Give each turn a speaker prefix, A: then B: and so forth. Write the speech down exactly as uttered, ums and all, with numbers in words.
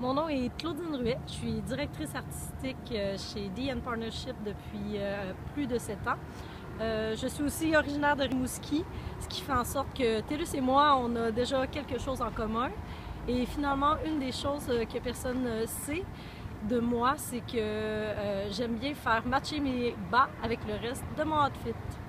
A: Mon nom est Claudine Ruet, je suis directrice artistique chez D and Partnership depuis euh, plus de sept ans. Euh, je suis aussi originaire de Rimouski, ce qui fait en sorte que TELUS et moi, on a déjà quelque chose en commun. Et finalement, une des choses que personne ne sait de moi, c'est que euh, j'aime bien faire matcher mes bas avec le reste de mon outfit.